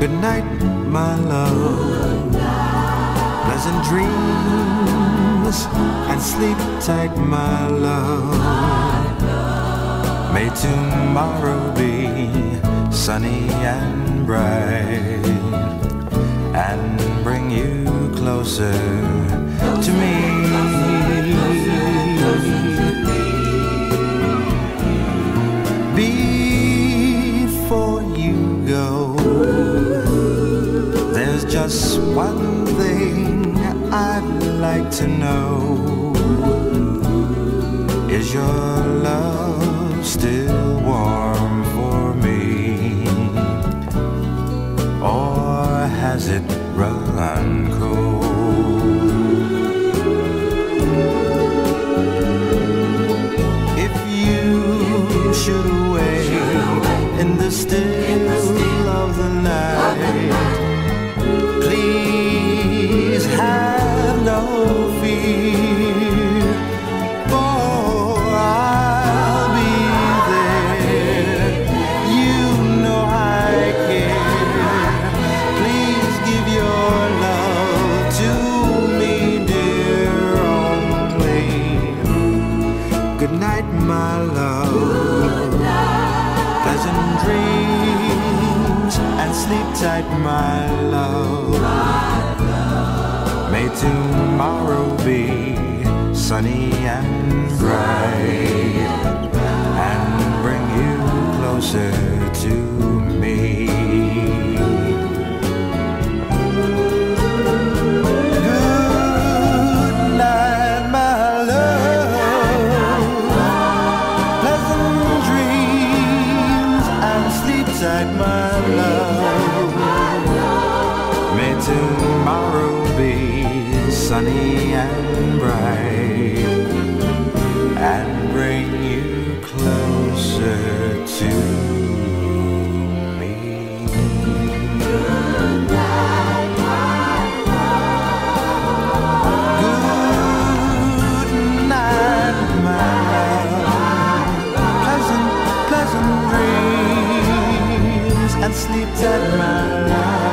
Good night, my love. Pleasant dreams and sleep tight, my love. May tomorrow be sunny and bright and bring you closer to me. Before you go, there's just one thing I'd like to know. Is your love still warm for me, or has it run cold? If you should awake in the still of the night, please have no fear, for I'll be there. You know I care. Please give your love to me, dear, only. Good night, my love. Pleasant dreams and sleep tight, my love. May tomorrow be sunny and bright and bring you closer to me. Good night, my love. Pleasant dreams and sleep tight, my love. May tomorrow be sunny and bright and bring you closer to me. Good night, my love. Good night, my love. Pleasant, pleasant dreams and sleep tight, my love.